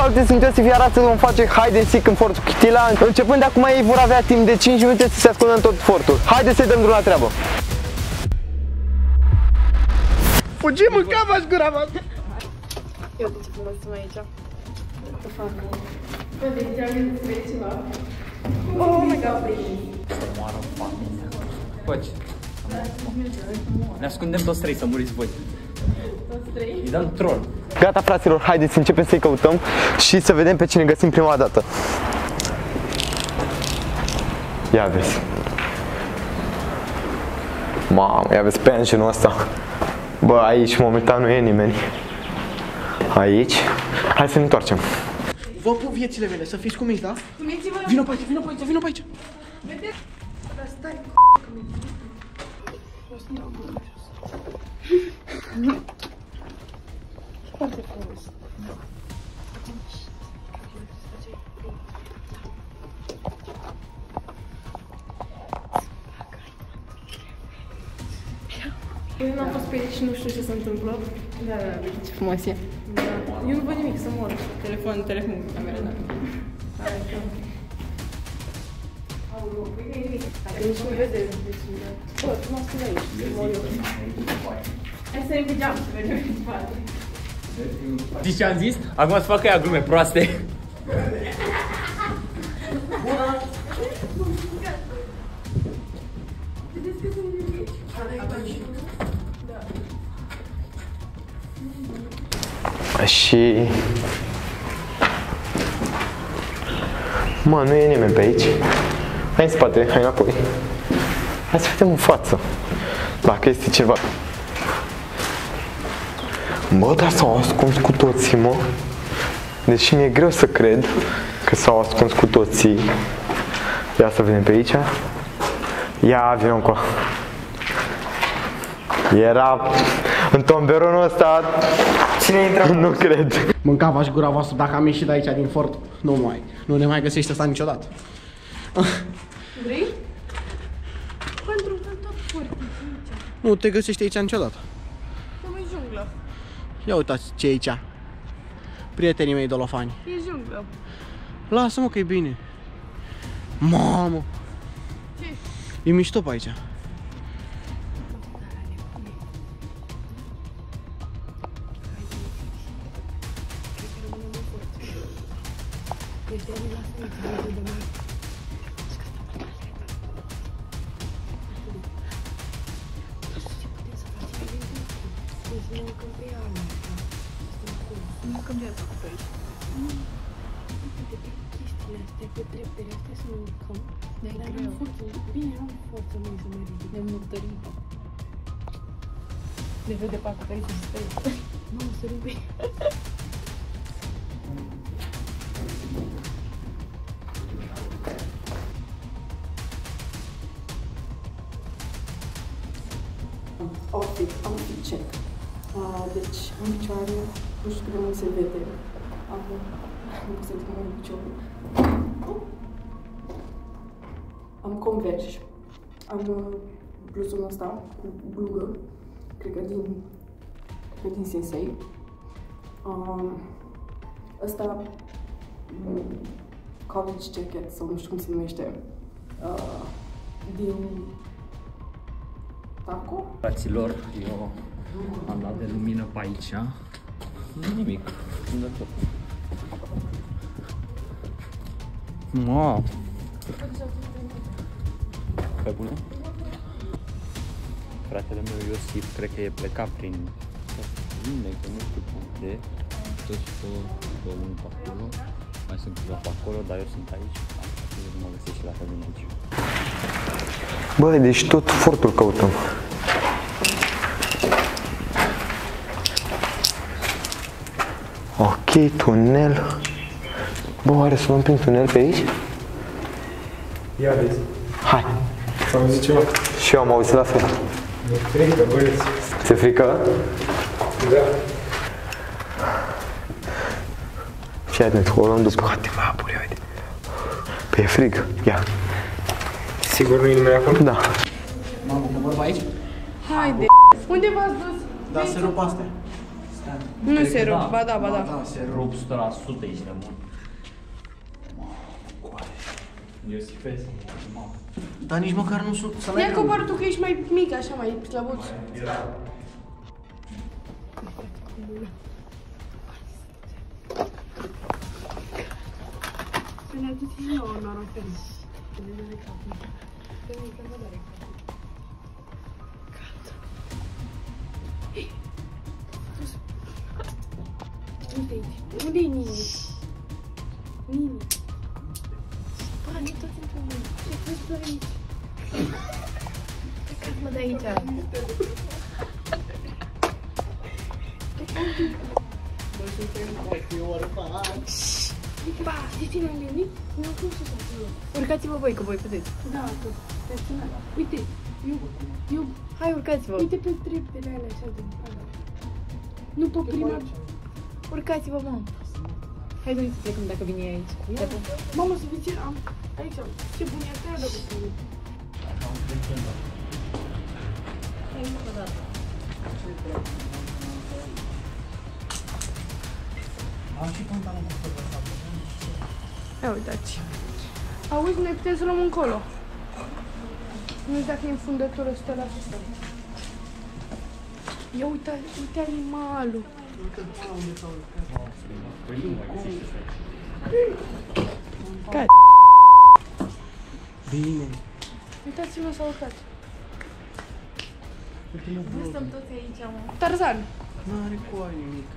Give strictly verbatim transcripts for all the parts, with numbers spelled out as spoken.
alte suntesi fie arată vom face hide and seek în fortul Chitila. Începând de acum ei vor avea timp de cinci minute să se ascundă în tot fortul. Haideți să-i dăm drumul la treabă. Fugim în cava și gura voastră! Eu de ce frumos sunt aici. Să fac. Băi, de-am vrei ceva? Oh my god, please. Să moară familia. Coci. Ne ascundem toți trei să muriți voi. Toți trei? Îi dăm troll. Gata, fraților, haideți să începem să-i căutăm și să vedem pe cine găsim prima dată. Ia vezi. Mamă, ia vezi pensionul ăsta. Bă, aici momentan nu e nimeni. Aici. Hai să ne întoarcem. Vă pup viețile mele, să fiți cuminți, da? Cuminți-vă! Vino pe aici, vino pe aici, vino pe aici! Vedeți? Dar stai, foarte frumos. Eu n-am fost pe aici și nu știu ce se întâmplă. Da, da, da, ce frumos e. Da. Eu nu văd nimic, să mor. Telefon, telefon, camera, da. Hai, că... Aoleu, păi că e nimic. Nici nu vede, deci... Bă, tu m-am spus aici, să mor eu. Hai să ne pe geam, să vedem în spate. Știi ce am zis? Acum să facă ea glume proaste. Vedeți că sunt nimic. Și... Mă, nu e nimeni pe aici. Hai în spate, hai înapoi. Hai să vedem în față. Dacă este ceva. Bă, dar s-au ascuns cu toții, mă. Deși mi-e greu să cred că s-au ascuns cu toții. Ia să vedem pe aici. Ia, vină încoa. Era în tomberonul ăsta. Cine intră? Nu cred. Mâncava și gura voastră, dacă am ieșit de aici din fort, nu mai, nu ne mai găsește asta niciodată. Vrei? Pentru că tot fortul aici. Nu te găsești aici niciodată. Cum e junglă? Ia uitați ce e aici. Prietenii mei dolofani. E junglă. Lasă-mă că e bine. Mamă! Ce? E mișto pe aici. Nu că mi-a făcut aici. De pe chestiile astea, pe treptele astea să ne urcăm. Dar n-am forță, bine, n-am forță noi să ne ridic. Ne-am murdărit. Ne vede pe acoperiș și stai. Nu, să rupe. Outfit, outfit check. Uh, deci, în picioare, nu știu cât de mult se vede. Am, nu pot să zic mai în piciorul. Am Converge. Am uh, bluzul ăsta cu blugă, cred că din, cred din Sensei. Um, ăsta, um, college jacket, sau nu știu cum se numește, uh, din Taco. Fraților, eu am dat de lumină pe aici. Nu nimic. Mă. Pe bune? Fratele meu Iosif cred că e plecat prin Bine, că nu știu unde. Tot și pe unul pe acolo. Mai sunt câteva pe acolo, dar eu sunt aici. Nu mă găsesc și la fel din aici. Bă, deci tot fortul căutăm. Ok, tunel. Bă, oare să luăm prin tunel pe aici? Ia vezi. Hai. S-a auzit ceva? Și eu am auzit la fel. Mi-e frică, băieți. Ți-e frică? Da. Fii atent, o luăm după. Haide, mă, apure, uite. Păi e frig. Ia. Sigur nu e nimeni acolo? Da. Mamă, că vorba aici? Haide! Unde v-ați dus? Da, să rup astea. Nu se rup, ba da, ba da. Da, se rup o sută la sută, ești nebun. Iosifes, mamă. Dar nici măcar nu sunt să Ia coboară tu că ești mai mic, așa, mai slăbuț. Să ne aduci nouă norocări. Uite aici. Unde-i Nini? Nini. Bă, nu toți într-un mână. Ce faci tu aici? Plecați-mă de aici. Bă, suntem orfani. Ba, știi cine am gândit? Nu, cum să fac acolo? Urcați-vă voi, că voi puteți. Da, tot. Uite, eu, eu... Hai, urcați-vă. Uite pe treptele alea așa de... Nu pe prima... Urcați-vă, mamă. Hai, doi să plecăm dacă vine aici. Mamă, să vezi ce am aici. Ce bun e asta, dacă să vezi. Hai, încă o dată. Am și pantalon cu fără asta. Ia uitați. Auzi, noi putem să luăm încolo. Nu știu dacă e înfundătorul ăsta la asta. Ia uite, uite animalul. Care? Bine. Uitați-vă să urcați. Nu stăm toți aici, mă. Tarzan. N-are coaie nimic.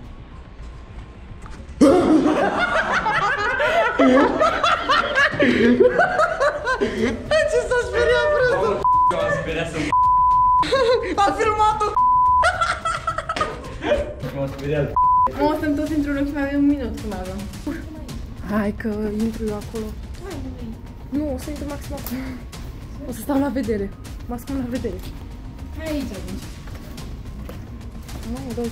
Ce s-a speriat prostul? M-am speriat să A filmat-o! m-am speriat. Mă, stăm toți într-un loc și mai avem un minut să mai avem. Hai că intru eu acolo. Nu, o să intru maxim acolo. O să stau la vedere. Mă ascund la vedere. Hai aici atunci. Mamă, dau...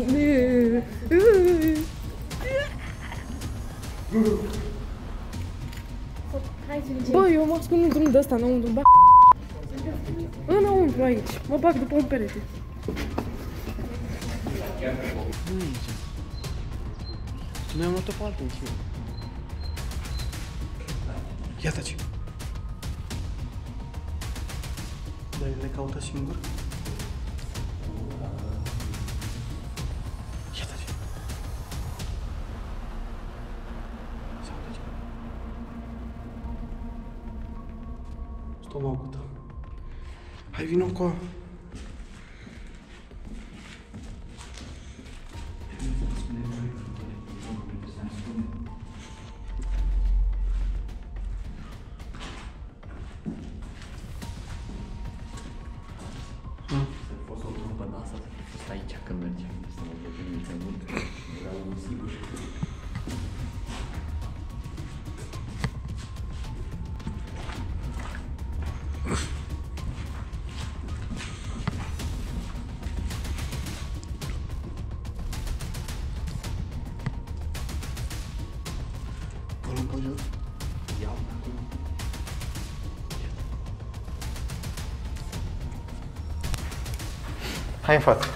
Hai să zicem. Bă, eu mă ascund într-un de-ăsta, înăuntru, îmi bag înăuntru aici. Mă bag după un perete. Nu e aici. Noi am luat-o pe altul și eu. Ia taci. Dar le caută singur? Ia taci. Sau taci. Stomacul tău. Hai, vino cu Poți să o trumpă în asta, să stai aici când mergem, să mă vedem niște mult. Era unul sigur. o luăm pe jos. Iau acum. Hai în față.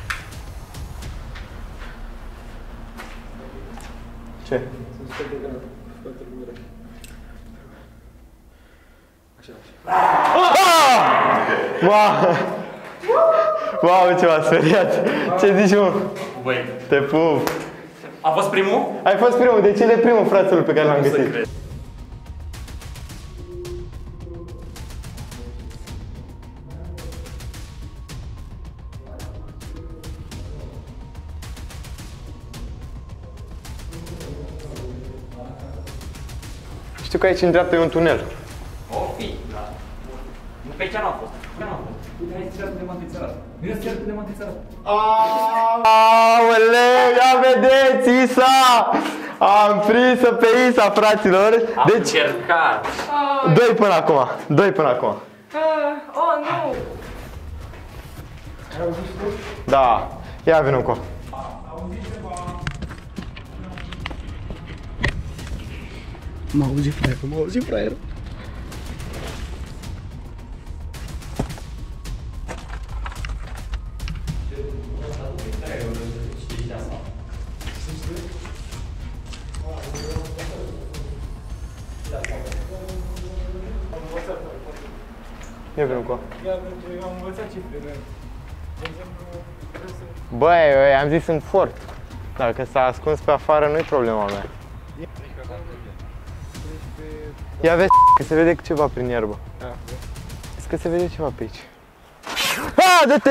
Ce? Wow! Wow, ce m-a speriat! Ce zici, mă? Băi, Te pup! a fost primul? Ai fost primul, de ce e primul frațul pe care l-am Nu să găsit? cred. Știu că aici în dreapta e un tunel. O fi, da. Nu pe ce n-a fost. Pe n-a fost. Uite, hai să de m-am țărat. Vine să de m-am țărat. Aoleu, ia vedeți, Isa! Am prins-o pe Isa, fraților. Am Deci, încercat. doi până acum. Doi până acum. Oh, nu! Da. Ia vină cu. M-a auzit fraierul, m-a auzit fraierul. Ia vină cu. Ia, pentru că am învățat cifre, de exemplu, trebuie să... Băi, eu am zis în fort. Dacă s-a ascuns pe afară, nu-i problema mea. Ia vezi că se vede ceva prin iarbă. Vezi că se vede ceva pe aici. Ha, dă-te!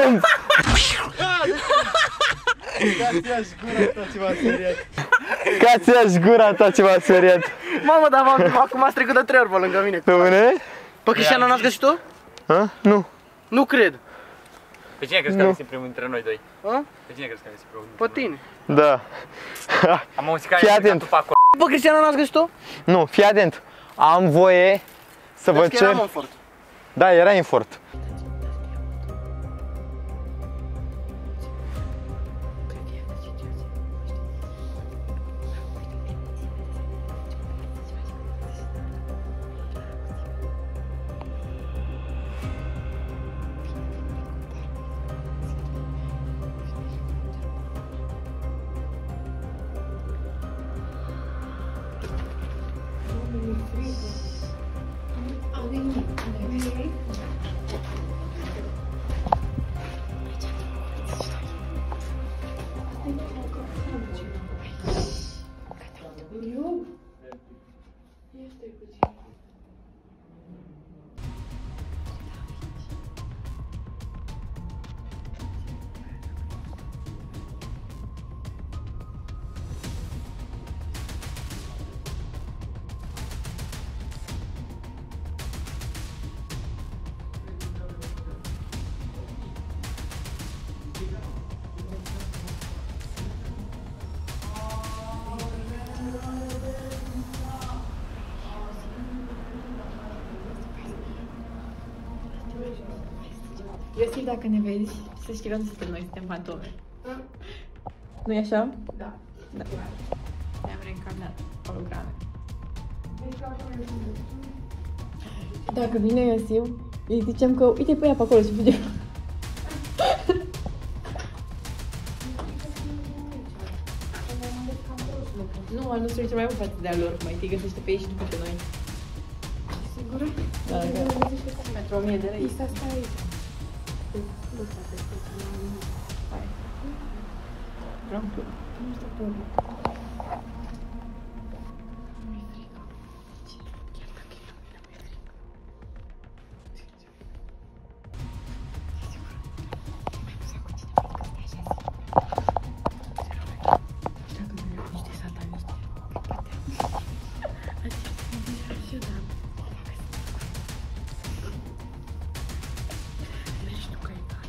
Ca-ți ia-și gura ta ce m-a speriat. Mamă, dar acum ați trecut de trei ori pe lângă mine. Pe mine? Pe Cristiano n-ați găsit tu? Ha? Nu. Nu cred. Pe cine crezi că a găsit primul dintre noi doi? Ha? Pe cine crezi că a găsit primul? Pe tine. Da. Am auzit că Fii ai atent. tu pe acolo. Pe Cristiano n-ați găsit tu? Nu, fii atent. Am voie să vă Vezi că eram cer... în fort. Da, era în fort. Iosif, dacă ne vezi, să știi că nu suntem noi, suntem fantome. Nu-i așa? Da. Da. Ne-am reîncarnat holograme. Dacă vine Iosif, îi zicem că uite pe ea pe acolo și fuge. Nu, al nostru e cel mai bun față de al lor, mai întâi găsește pe ei și după pe noi. Sigură? Da, da. Pentru o mie de lei. Isa, stai aici. Hai. Vreau un plug. Nu știu plug. Mi-e frică. Chiar dacă e lumină, mi-e frică. Sigur. Mai pus cu cineva că stai așa zi. Dacă nu e niște sataniști. Adică să mă duci așa, da. Deci tu că e tare.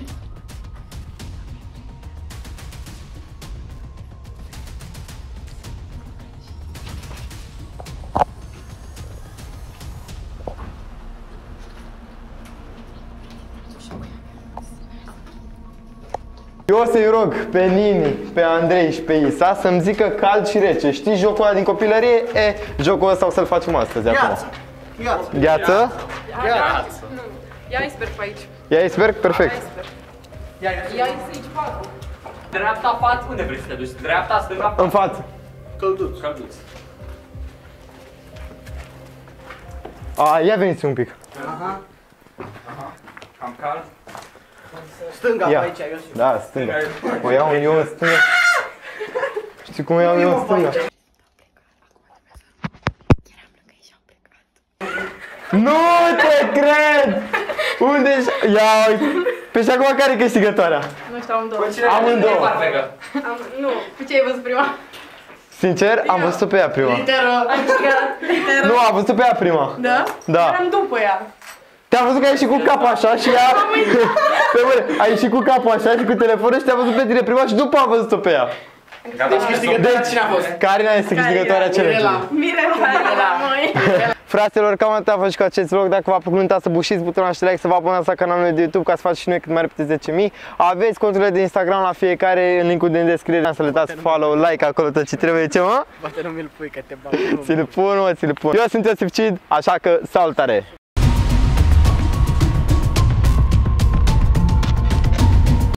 Eu o să-i rog pe Nini, pe Andrei și pe Isa să-mi zică cald și rece. Știi jocul ăla din copilărie? E, jocul ăsta o să-l facem astăzi, acum. Gheață. Gheață. Gheață? Gheață. Nu. Ia iceberg pe aici. Ia iceberg? Perfect. Iceberg. Ia, Ia aici patru. Dreapta, față, unde vrei să te duci? Dreapta, stânga? În față. Călduț. Călduț. A, ia veniți un pic. Aha. Cam cald. Stânga Ia. pe aici, Iosif. Da, stânga. O iau eu în stânga. Știi cum o iau eu în stânga? Nu te cred! Unde ești? Ia uite. Pe și acum care e câștigătoarea? Nu știu, amândouă. Amândouă. Am, nu, cu ce ai văzut prima? Sincer, am văzut-o pe ea prima. Literă. Am câștigat. Literă. Nu, am văzut-o pe ea prima. Da? Da. Eram după ea. Te-am văzut că ai ieșit cu capul așa și ea... Pe bune, ai ieșit cu capul așa și cu telefonul și te-am văzut pe tine prima și după am văzut-o pe ea. Deci Câștigătoarea cine a fost? Carina este câștigătoarea challenge-ului. Mirela. la noi. Fraților, cam atât a fost și cu acest vlog. Dacă v-a plăcut, nu uitați să bușiți butonul și like, să vă abonați la canalul de YouTube ca să faceți și noi cât mai repede zece mii. Aveți conturile de Instagram la fiecare în linkul din descriere. Să le dați follow, like acolo tot ce trebuie. Ce mă? Poate nu mi-l pui că te bag. Ți-l pun, mă, ți-l pun. Eu sunt Iosif Cid, așa că salutare!